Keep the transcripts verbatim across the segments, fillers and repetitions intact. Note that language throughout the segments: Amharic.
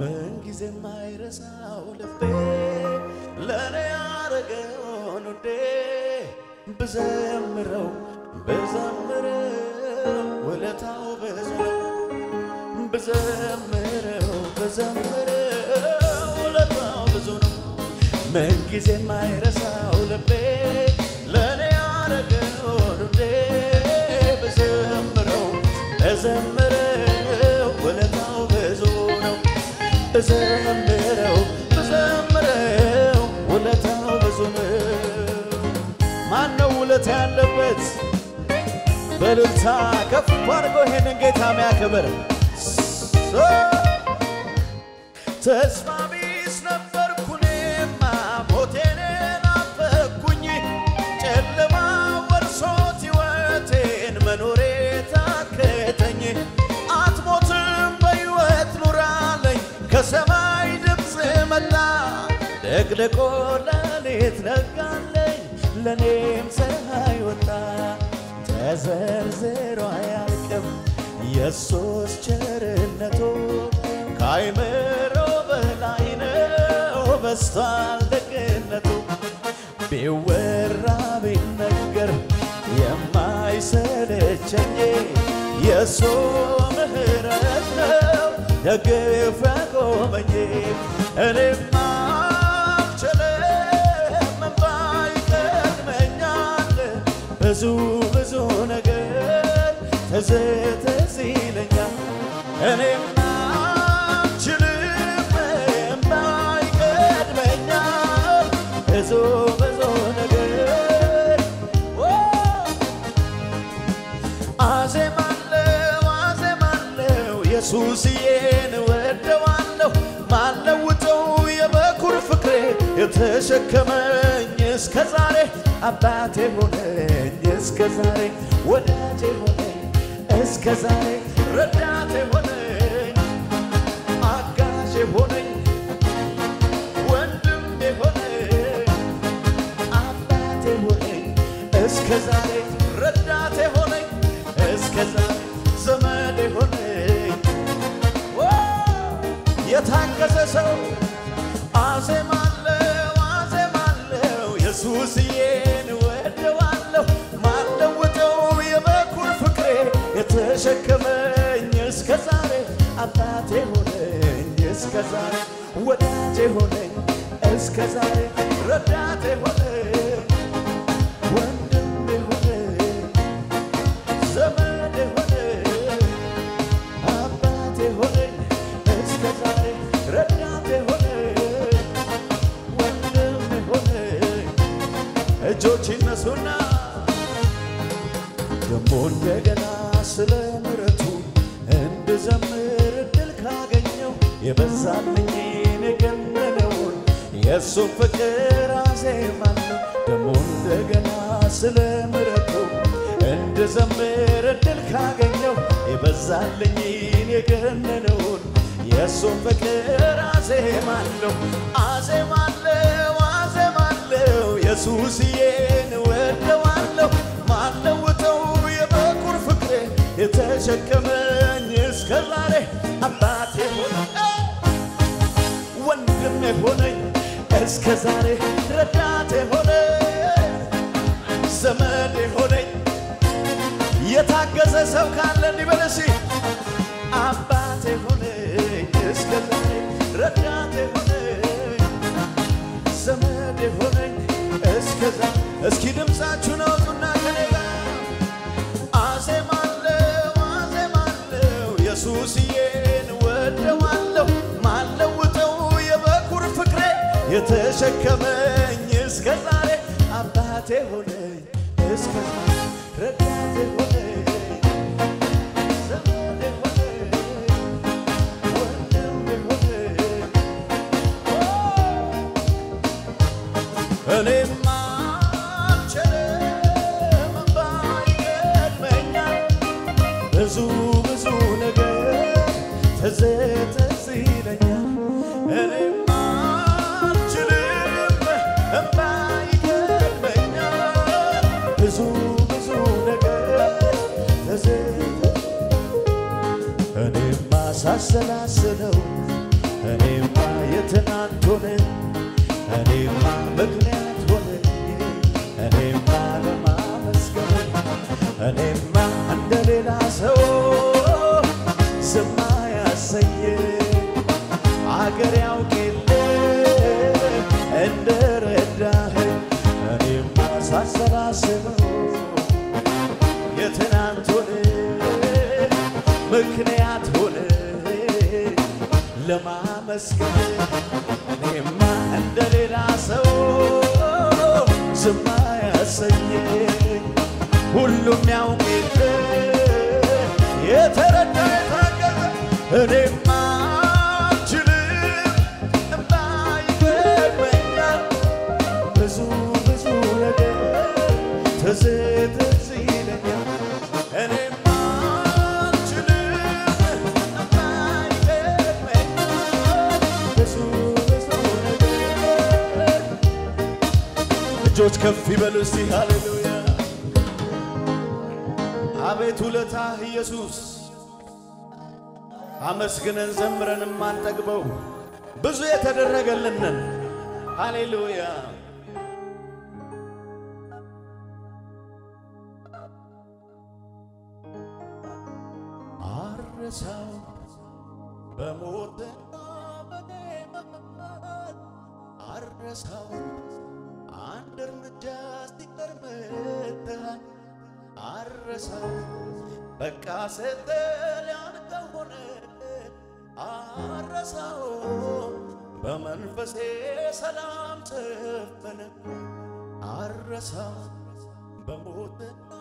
من ጊዜ ማይረሳው ልቤ ለኔ ያረገው ኑዴ بزمرو بزمرو ولتاو بزمرو بزمرو بزمرو ولتاو بزمرو من ጊዜ ማይረሳው ልቤ ለኔ ያረገው ኑዴ بزمرو بزمرو ولتاو بزمرو بزمرو بزمرو ولتاو بزمرو ማነው ውለታ ያለበት በልልታ ከፍ አድርጎ ይሄንን ጌታ የሚያከብር ተስፋ ቢስ ነበርኩኔማ ሞቴን ናፈኩኝ ጨለማ ወርሶት ሕይወቴን መኖሬ ታከተኝ አትሞትም በሕይወት ኑራለኝ ከሰማይ ድምፅ መጣ ደግደቆ ሌሊት ነጋለኝ ለኔም ፀሐይ ወጣ ተዘርዝሮ አያልቅም ኢየሱስ ቸርነቱ ካይምሮ በላይ ነው በስቷል ደግነቱ ቢወራ ቢነገር የማይሰለቸኝ የሱ ምህረት ነው ደግፎ ያቆመኝ እኔማ ብዙ ብዙ ነገር ተዘተዝ ይለኛል እኔማ አልችልም የማይቀድመኛል ብዙ ብዙ ነገር አዜማለሁ አዜማለሁ ኢየሱስዬን እወደዋለሁ ማለውጠው የበኩር ፍቅሬ የተሸከመኝ እስከ ዛሬ አባቴ ሆነኝ እስከ ዛሬ ወዳጄ ሆነኝ እስከ ዛሬ ረዳቴ ሆነኝ አጋዤ ሆነኝ ወንድሜ ሆነኝ አባቴ ሆነኝ እስከ ዛሬ ረዳቴ ሆነኝ እስከ ዛሬ ዘመዴ ሆነኝ የታገሰ ሰው አዜማለሁ አዜማለሁ ኢየሱስዬን እወደዋለሁ ማለውጠው የበኩር ፍቅሬ የተሸከመኝ እስከ ዛሬ አባቴ ሆነኝ እስከ ዛሬ ወዳጄ ሆነኝ እስከ ዛሬ ረዳቴ ሆነኝ ወንድሜ ሆነኝ ዘመዴ ሆነኝ አባቴ ሆነኝ እስከ ዛሬ ረዳቴ ሆነኝ ወንድሜ ሆነኝ እጆች ይነሱና ደሞ እንደገና ስለ ምሕረቱ እንድዘምር እድል ካገኘው የበዛልኝን የገነነውን የእሱን ፍቅር አዜማለሁ ደሞ እንደገና ስለ ምሕረቱ እንድዘምር እድል ካገኘው የበዛልኝን የገነነውን የእሱን ፍቅር አዜማለሁ አዜማለሁ አዜማለሁ ኢየሱስዬን እወደዋለሁ ማለውጠው የበኩር ፍቅሬ የተሸከመኝ እስከ ዛሬ አባቴ ሆነኝ ወንድሜ ሆነኝ እስከ ዛሬ ረዳቴ ሆነኝ ዘመዴ ሆነኝ የታገሰ ሰው ካለ እንዲበል እስኪ አባቴ ሆነኝ እስከ ዛሬ ረዳቴ ሆነኝ ዘመዴ ሆነኝ እስከ ዛሬ እስኪ ድምፃችሁን አውጡና ከኔ ጋር አዜማለሁ አዜማለሁ ኢየሱስዬን እወደዋለሁ ማለውጠው የበኩር ፍቅሬ የተሸከመኝ እስከ ዛሬ አባቴ ሆነኝ እስከ ዛሬ ረዳቴ ሆነኝ ዘመዴ ሆነኝ ወንድሜ ሆነኝ እኔማ አልችልም ባይገድመኛል ብዙ ብዙ ነገር ትዝ ይለኛል እኔማ አልችልም ባይገድመኛል ብዙ ብዙ ነገር ትዝ እኔማ ሳሰላስለው እኔማ የትናንት ሆነኝ እኔማ ምክንያት ሆነኝ እኔማ ለማመስገን እኔማ እንደሌላ ሰው ዝም አያሰኘኝ አገር ያውቅ የለ እንደረዳኸኝ እኔማ ሳሰላስለው የትናንት ሆነኝ ምክንያት ሆነኝ ለማመስገን እኔማ እንደሌላ ሰው ዝም አያሰኘኝ ሁሉም ያውቅ የለ የተረዳ የታገዘ እኔማ አልችልም እማይገባኛል ብዙ ብዙ ነገር ትዝ ትዝ ይለኛል እኔማ አልችልም እማይገባኛል ብዙ ብዙ ነገር እጆች ከፍ ይበሉ እስቲ ሃሌሉያ አቤት ውለታህ ኢየሱስ አመስግነን ዘምረን ማንጠግበው ብዙ የተደረገልንን ሃሌሉያ አረሳው በሞትና በሕማም አረሳው አንድ እርምጃ ሲቀር መጥተሃል አረሳው በቃ ስትል ያልከው ሆነ አረሳው በመንፈሴ ሰላም ሰፈነ አረሳው በሞትና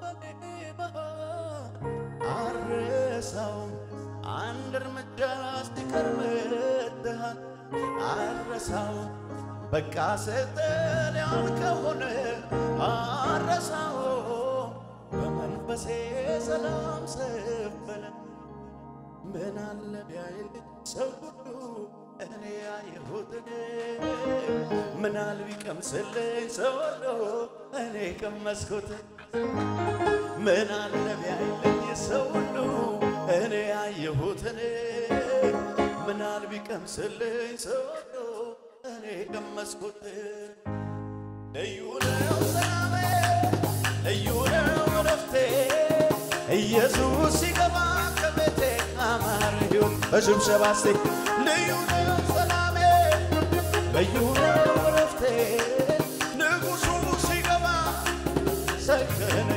በሕማም አረሳው አንድ እርምጃ ሲቀር መጥተሃል አረሳው በቃ ስትል ያልከው ሆነ አረሳው በመንፈሴ ሰላም ሰፈነ ምን አለ ቢያይል ሰው ሁሉ እኔ ያየሁትን ምን አለ ቢቀምስልኝ ሰው ሁሉ እኔ ቀመስኩት ምን አለ ቢያይልኝ ሰው ሁሉ እኔ ያየሁትን ምን አለ ቢቀምስልኝ ሰው ሁሉ እኔ ቀመስኩት ልዩ ነው ሰላሜ ልዩ ነው ረፍቴ ኢየሱስ ሲገባ ከቤቴ አማረ ሕይወት በሽብሸባ እስቲ ልዩ ነው ሰላሜ ልዩ ነው ረፍቴ ንጉሡ ሲገባ ሰከነ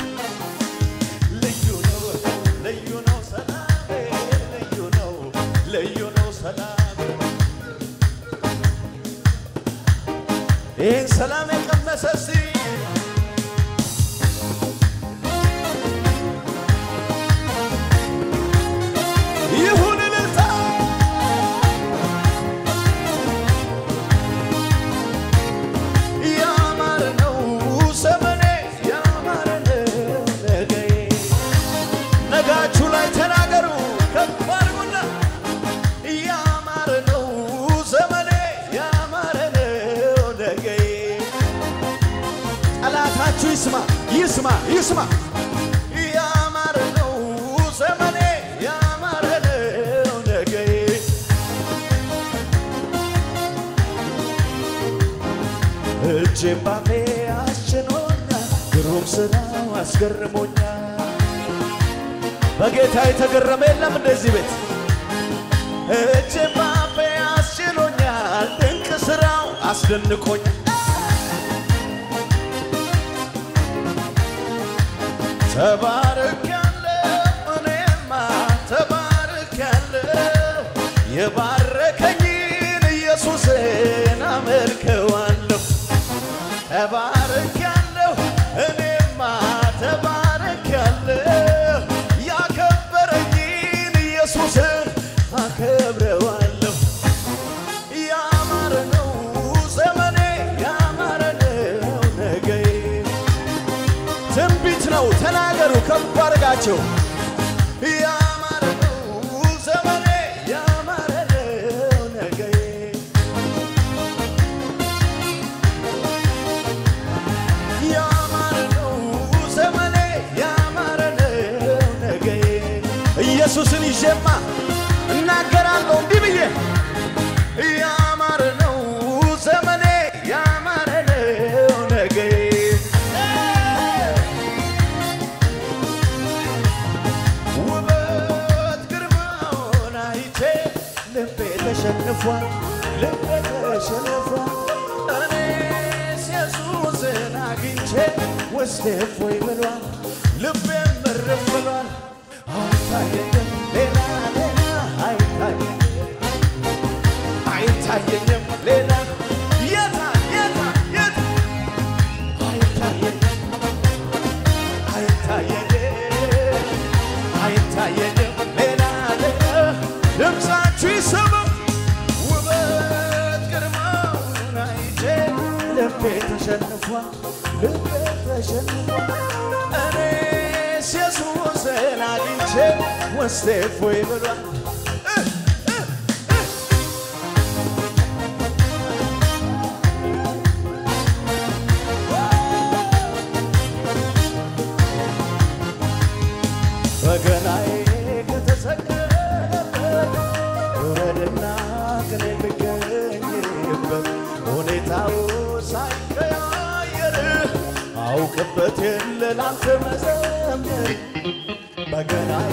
ልዩ ነው ልዩ ነው ሰላሜ ልዩ ነው ልዩ ነው ሰላሜ ይህን ሰላም የቀመሰ እስቲ ይሁን እልልታ ያማረ ነው ዘመኔ ያማረ ነው ነገዬ ነጋችሁ ላይ ተናገሩ ከፍ አድርጉና ያማረ ነው ዘመኔ ያማረ ነው ነገዬ ጠላታችሁ ይስማ ይስማ ይስማ ያማረ ነው ዘመኔ እጄን ባፌ አስችሎኛል ግሩም ስራው አስገርሞኛል በጌታ የተገረመ የለም እንደዚህ ቤት እጄን ባፌ አስችሎኛል ድንቅ ስራው አስደንቆኛል ተባርኬያለሁ እኔማ ተባርኬያለሁ የባረከኝን ኢየሱስን አመልከዋለሁ ተባርኬያለሁ እኔማ ተባርኬያለሁ ያከበረኝን ኢየሱስን አከብረዋለሁ ያማረ ነው ዘመኔ ያማረ ነው ነገዬ ትንቢት ነው ተናገሩ ከፍ አድርጋችሁ ያማረ ነው ዘመኔ ያማረ ነው ነገዬ ኢየሱስን ይዤማ እናገራለሁ እንዲህ ብዬ ተሸንፏል ልቤ ተሸንፏል እኔስ ኢየሱስን አግኝቼ ውስጤ እፎይ ብሏል ልቤም እረፍ ብሏል አይታየኝም ሌላ ሌላ አይታየኝም አይታየኝም ሌላ የታ የታ የታ አይታየኝም አይታየኝም አይታየኝም ሌላ ሌላ ድምፃችሁ ይሰማ ውበት ግርማውን አይቼ ልቤ ተሸንፏል ልቤ ተሸንፏል እኔስ ኢየሱስን አግኝቼ ውስጤ እፎይ ብሏል በገናዬ ከተሰቀለበት ውረድና ቅኔ ልገኝበት ሁኔታው ሳይቀያየር አውቅበት የለ ላንተ መዘመር በገናዬ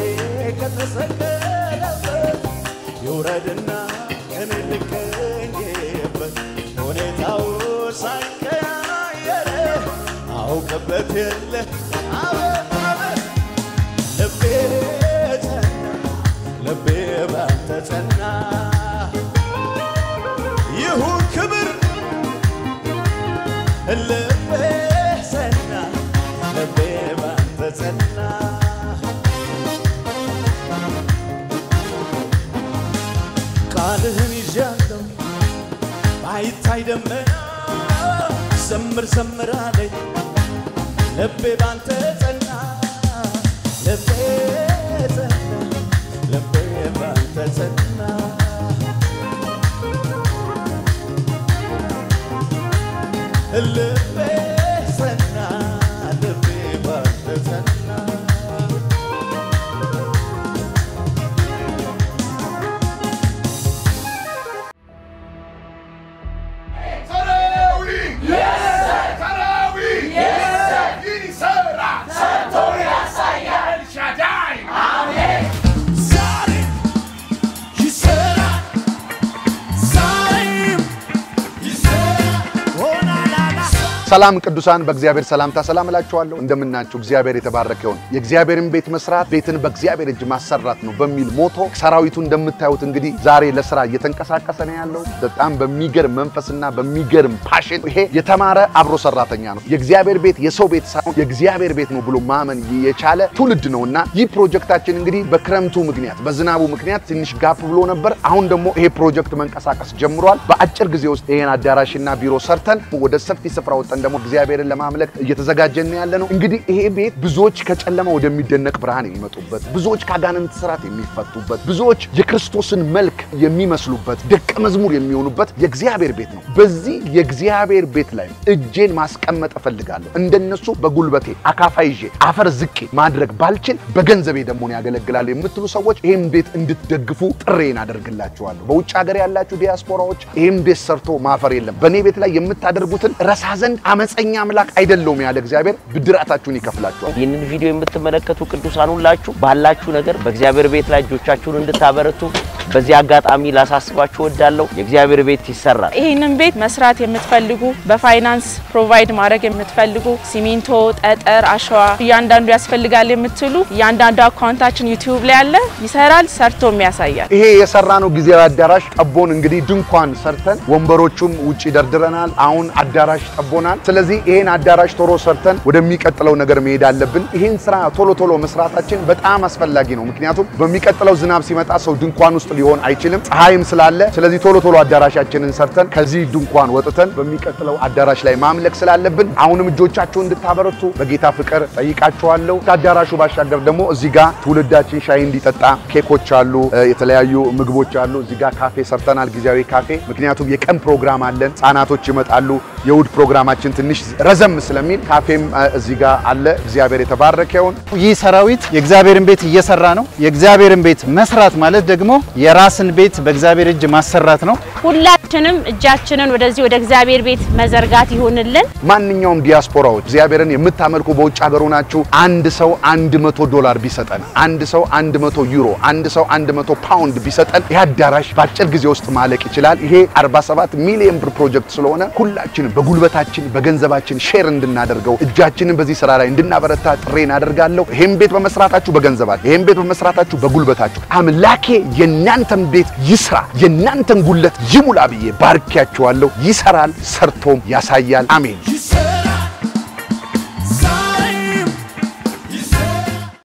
ከተሰቀለበት ውረድና ቅኔ ልገኝበት ሁኔታው ሳይቀያየር አውቅበት የለ ልቤ ጸና ልቤ ባንተ ጸና ይሁን ክብር ልቤ ጸና ልቤ ባንተ ጸና ቃልህን ይዣለሁ ባይታይ ደመና ዘምር ዘምር አለኝ ልቤ ባንተ ጸና ልቤ ጸና ልቤ ባንተ ጸና ልቤ ጸና ልቤ ባንተ ጸና ሰላም ቅዱሳን በእግዚአብሔር ሰላምታ ሰላም እላችኋለሁ እንደምናችሁ እግዚአብሔር የተባረከ ይሁን የእግዚአብሔርን ቤት መስራት ቤትን በእግዚአብሔር እጅ ማሰራት ነው በሚል ሞቶ ሰራዊቱ እንደምታዩት እንግዲህ ዛሬ ለሥራ እየተንቀሳቀሰ ነው ያለው በጣም በሚገርም መንፈስና በሚገርም ፓሽን ይሄ የተማረ አብሮ ሰራተኛ ነው የእግዚአብሔር ቤት የሰው ቤት ሳይሆን የእግዚአብሔር ቤት ነው ብሎ ማመን የቻለ ትውልድ ነውና ይህ ፕሮጀክታችን እንግዲህ በክረምቱ ምክንያት በዝናቡ ምክንያት ትንሽ ጋፕ ብሎ ነበር አሁን ደግሞ ይሄ ፕሮጀክት መንቀሳቀስ ጀምሯል በአጭር ጊዜ ውስጥ ይሄን አዳራሽና ቢሮ ሰርተን ወደ ሰፊ ስፍራ ወጣን ደግሞ እግዚአብሔርን ለማምለክ እየተዘጋጀን ያለነው እንግዲህ ይሄ ቤት ብዙዎች ከጨለማ ወደሚደነቅ ብርሃን የሚመጡበት ብዙዎች ካጋንንት ስራት የሚፈቱበት ብዙዎች የክርስቶስን መልክ የሚመስሉበት ደቀ መዝሙር የሚሆኑበት የእግዚአብሔር ቤት ነው በዚህ የእግዚአብሔር ቤት ላይ እጄን ማስቀመጥ እፈልጋለሁ እንደነሱ በጉልበቴ አካፋ ይዤ አፈር ዝቄ ማድረግ ባልችል በገንዘቤ ደግሞ ያገለግላል የምትሉ ሰዎች ይሄን ቤት እንድትደግፉ ጥሬን አደርግላችኋለሁ በውጭ ሀገር ያላችሁ ዲያስፖራዎች ይሄን ቤት ሰርቶ ማፈር የለም በኔ ቤት ላይ የምታደርጉትን ረሳ ዘንድ አመፀኛ አምላክ አይደለም ያለ እግዚአብሔር ብድራታችሁን ይከፍላችኋል ይህንን ቪዲዮ የምትመለከቱ ቅዱሳን ሁላችሁ ባላችሁ ነገር በእግዚአብሔር ቤት ላይ እጆቻችሁን እንድታበረቱ በዚህ አጋጣሚ ላሳስባችሁ ወዳለው የእግዚአብሔር ቤት ይሰራል ይሄንን ቤት መስራት የምትፈልጉ በፋይናንስ ፕሮቫይድ ማድረግ የምትፈልጉ ሲሚንቶ ጠጠር አሸዋ ያንዳንዱ ያስፈልጋል የምትሉ ያንዳንዱ አካውንታችን ዩቲዩብ ላይ አለ ይሰራል ሰርቶም ያሳያል ይሄ የሰራነው ጊዜያዊ አዳራሽ ጠቦን እንግዲህ ድንኳን ሰርተን ወንበሮቹም ውጪ ደርድረናል አሁን አዳራሽ ጠቦናል ስለዚህ ይሄን አዳራሽ ቶሎ ሰርተን ወደሚቀጥለው ነገር መሄድ አለብን ይሄን ስራ ቶሎ ቶሎ መስራታችን በጣም አስፈላጊ ነው ምክንያቱም በሚቀጥለው ዝናብ ሲመጣ ሰው ድንኳን ውስጥ ሊሆን አይችልም ፀሐይም ስላለ ስለዚህ ቶሎ ቶሎ አዳራሻችንን ሰርተን ከዚህ ድንኳን ወጥተን በሚቀጥለው አዳራሽ ላይ ማምለክ ስላለብን አሁንም እጆቻችሁን እንድታበረቱ በጌታ ፍቅር ጠይቃችኋለሁ ከአዳራሹ ባሻገር ደግሞ እዚህ ጋር ትውልዳችን ሻይ እንዲጠጣ ኬኮች አሉ የተለያዩ ምግቦች አሉ እዚህ ጋር ካፌ ሰርተናል ጊዜያዊ ካፌ ምክንያቱም የቀን ፕሮግራም አለን ህፃናቶች ይመጣሉ የውድ ፕሮግራማችን ትንሽ ረዘም ስለሚል ካፌም እዚህ ጋር አለ እግዚአብሔር የተባረከ ይሁን ይህ ሰራዊት የእግዚአብሔርን ቤት እየሰራ ነው የእግዚአብሔርን ቤት መስራት ማለት ደግሞ የራስን ቤት በእግዚአብሔር እጅ ማሰራት ነው ሁላችንም እጃችንን ወደዚህ ወደ እግዚአብሔር ቤት መዘርጋት ይሁንልን ማንኛውም ዲያስፖራዎች እግዚአብሔርን የምታመልኩ በውጭ ሀገር ሆናችሁ አንድ ሰው አንድ መቶ ዶላር ቢሰጠን አንድ ሰው አንድ መቶ ዩሮ አንድ ሰው አንድ መቶ ፓውንድ ቢሰጠን ያዳራሽ ባጭር ጊዜ ውስጥ ማለቅ ይችላል ይሄ አርባ ሰባት ሚሊዮን ብር ፕሮጀክት ስለሆነ ሁላችንም በጉልበታችን በገንዘባችን ሼር እንድናደርገው እጃችንን በዚህ ስራ ላይ እንድናበረታ ጥሬን አደርጋለሁ ይሄን ቤት በመስራታችሁ በገንዘባችሁ ይሄን ቤት በመስራታችሁ በጉልበታችሁ አምላኬ የናንተን ቤት ይስራ የናንተን ጉልበት ይሙላ ብዬ ባርኪያችኋለሁ ይሰራል ሰርቶም ያሳያል አሜን